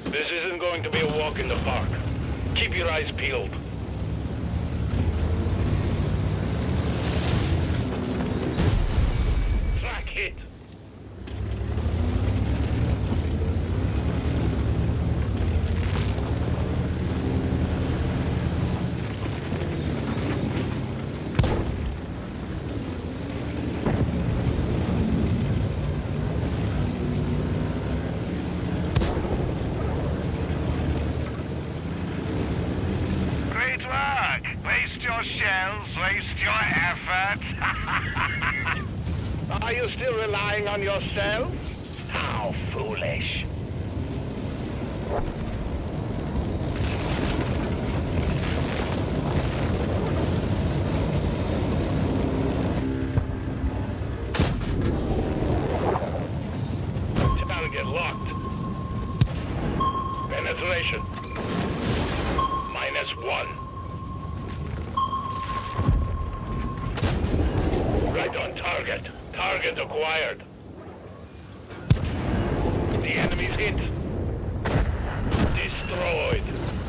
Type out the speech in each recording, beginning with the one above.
This isn't going to be a walk in the park. Keep your eyes peeled. Track hit. Waste your shells, waste your effort. Are you still relying on yourself? How foolish. Target locked. Penetration. -1. Right on target. Target acquired. The enemy's hit. Destroyed.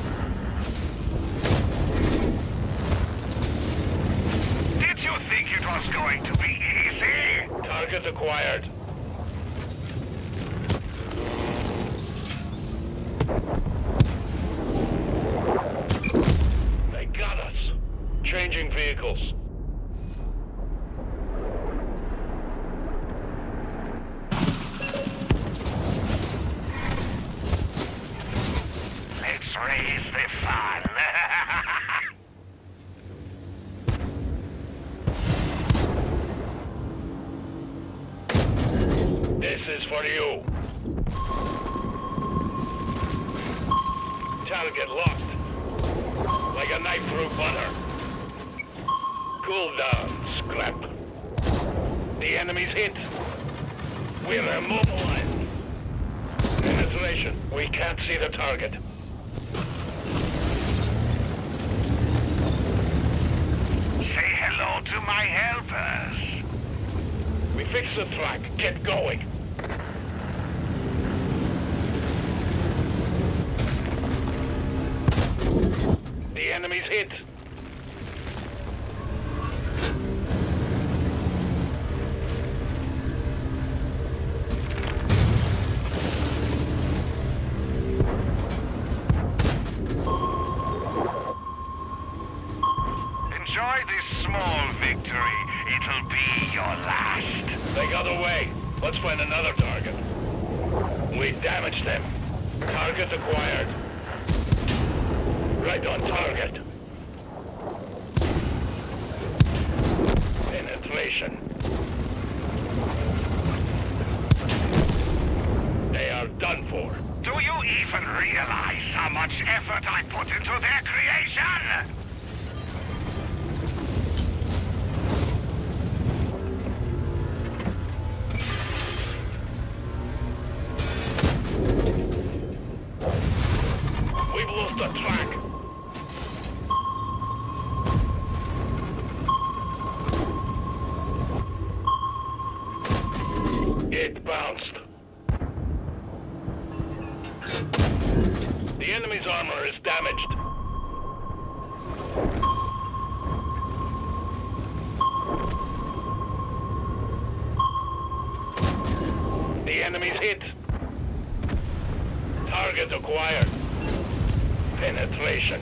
Did you think it was going to be easy? Target acquired. They got us. Changing vehicles. Raise the fun. This is for you. Target locked. Like a knife through butter. Cool down, scrap. The enemy's hit. We're immobilized. Penetration. We can't see the target. Say hello to my helpers. We fixed the track. Get going. The enemy's hit. Enjoy this small victory. It'll be your last. They got away. Let's find another target. We damaged them. Target acquired. Right on target. Penetration. They are done for. Do you even realize how much effort I put into their creation? We've lost the track. It bounced. The enemy's armor is damaged. The enemy's hit. Target acquired. Penetration.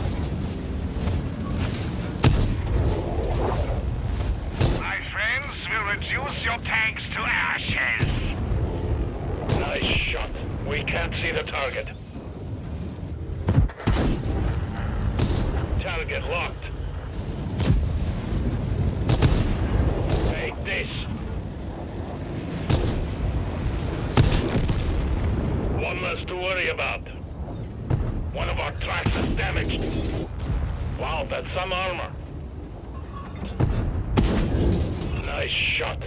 My friends will reduce your tanks to ashes. Nice shot. We can't see the target. Target locked. Take this. One less to worry about. One of our tracks is damaged. Wow, that's some armor. Nice shot.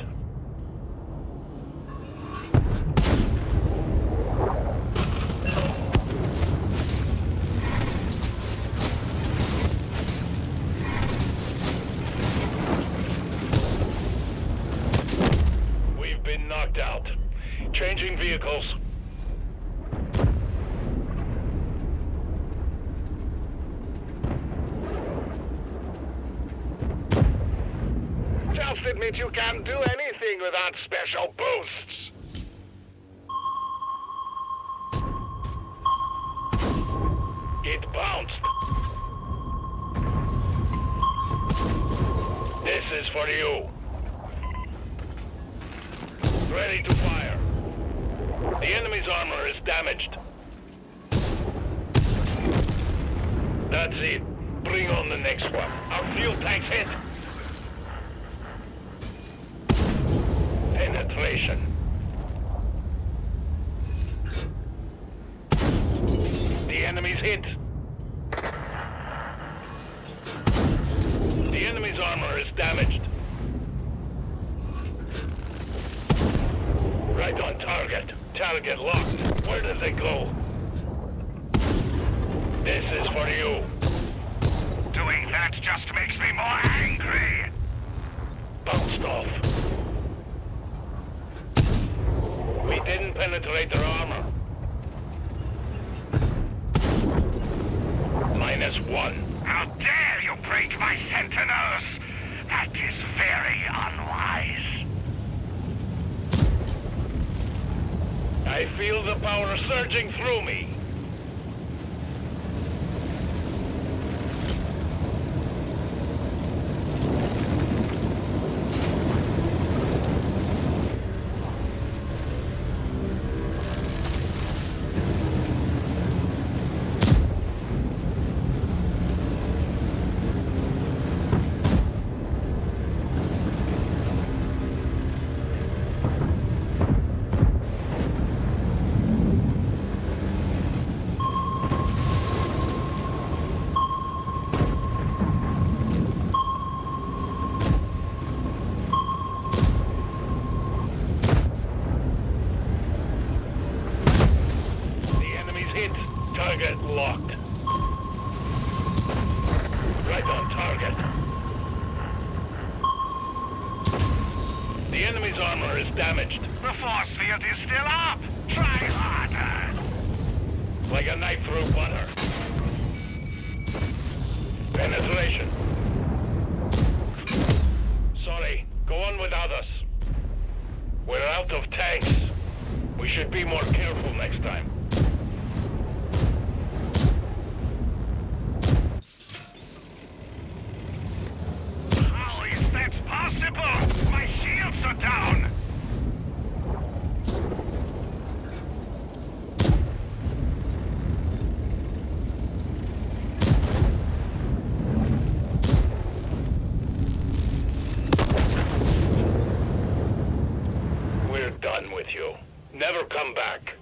We've been knocked out. Changing vehicles. that you can't do anything without special boosts. It bounced. This is for you. Ready to fire. The enemy's armor is damaged. That's it. Bring on the next one. Our fuel tank's hit. Penetration. The enemy's hit. The enemy's armor is damaged. Right on target. Target locked. Where does it go? This is for you. Doing that just makes me more angry. Bounced off. We didn't penetrate their armor. -1. How dare you break my sentinels? That is very unwise. I feel the power surging through me. Target locked. Right on target. The enemy's armor is damaged. The force field is still up. Try harder. Like a knife through butter. Penetration. Sorry, go on without us. We're out of tanks. We should be more careful next time. My shields are down! We're done with you. Never come back.